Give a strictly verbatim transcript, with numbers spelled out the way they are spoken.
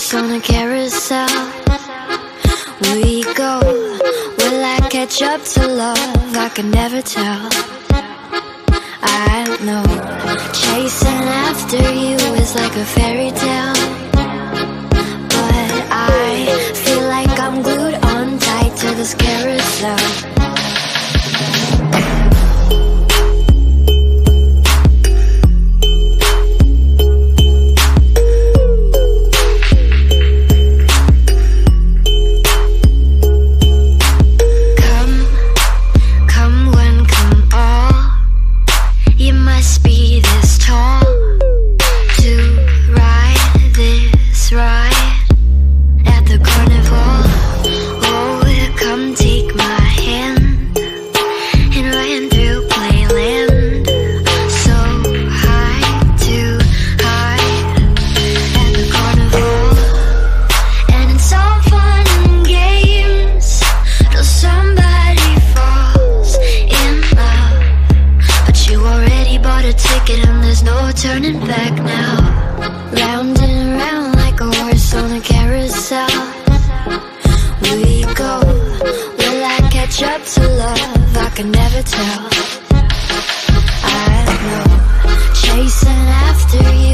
horse on a carousel. We go, will I catch up to love? I can never tell. I don't know, chasing after you is like a fairy tale, but I feel like I'm glued on tight to this carousel. Turning back now, round and round like a horse on a carousel. We go, will I catch up to love? I can never tell. I know, chasing after you